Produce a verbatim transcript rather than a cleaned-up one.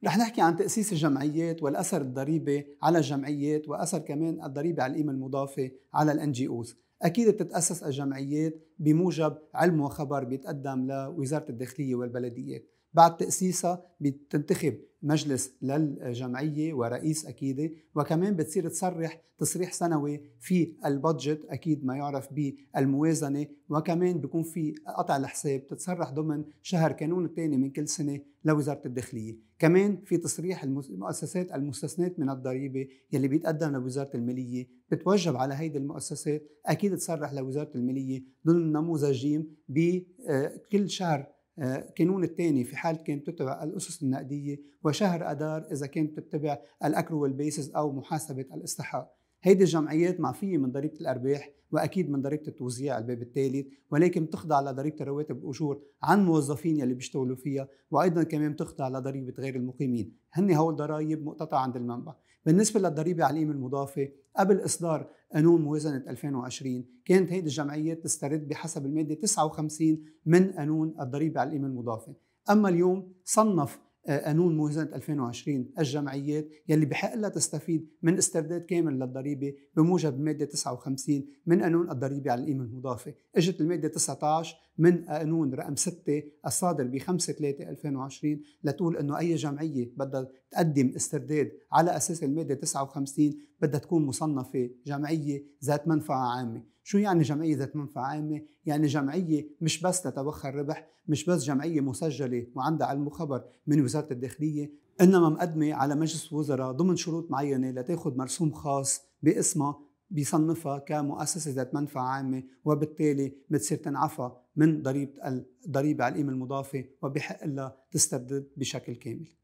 رح نحكي عن تأسيس الجمعيات والأثر الضريبي على الجمعيات وأثر كمان الضريبة على القيمة المضافة على الان جي اوز. أكيد بتتأسس الجمعيات بموجب علم وخبر بيتقدم لوزارة الداخلية والبلديات. بعد تأسيسها بتنتخب مجلس للجمعية ورئيس أكيد، وكمان بتصير تصرح تصريح سنوي في البادجت أكيد ما يعرف بالموازنة، وكمان بيكون في قطع الحساب تتصرح ضمن شهر كانون الثاني من كل سنة لوزارة الداخلية. كمان في تصريح المؤسسات المستثنات من الضريبة يلي بيتقدم لوزارة المالية، بتوجب على هيدي المؤسسات أكيد تصرح لوزارة المالية ضمن نموذجين بكل شهر كانون الثاني في حال كانت تتبع الأسس النقدية، وشهر أدار إذا كانت تتبع الأكروال بيسز أو محاسبة الاستحقاق. هيدي الجمعيات معفية من ضريبة الأرباح وأكيد من ضريبة التوزيع الباب الثالث، ولكن بتخضع لضريبة الرواتب والأجور عن موظفين يلي بيشتغلوا فيها، وأيضا كمان بتخضع لضريبة غير المقيمين. هن هول ضرائب مقتطعة عند المنبع. بالنسبة للضريبة على القيمة المضافة، قبل إصدار قانون موازنة ألفين وعشرين كانت هيدي الجمعيات تسترد بحسب المادة تسعة وخمسين من قانون الضريبة على القيمة المضافة. أما اليوم صنف قانون موازنة ألفين وعشرين الجمعيات يلي بحق لها تستفيد من استرداد كامل للضريبة بموجب المادة تسعة وخمسين من قانون الضريبة على القيمة المضافة. اجت المادة تسعة عشر من قانون رقم ستة الصادر ب خمسة ثلاثة ألفين وعشرين لتقول انه اي جمعية بدها تقدم استرداد على اساس المادة تسعة وخمسين بدها تكون مصنفة جمعية ذات منفعة عامة. شو يعني جمعية ذات منفعة عامة؟ يعني جمعية مش بس تتوخى ربح، مش بس جمعية مسجلة وعندها علم وخبر من وزارة الداخلية، إنما مقدمة على مجلس وزراء ضمن شروط معينة لتاخد مرسوم خاص باسمها بيصنفها كمؤسسة ذات منفعة عامة، وبالتالي بتصير تنعفى من ضريبة الضريبة على القيمة المضافة وبحق لها تستردد بشكل كامل.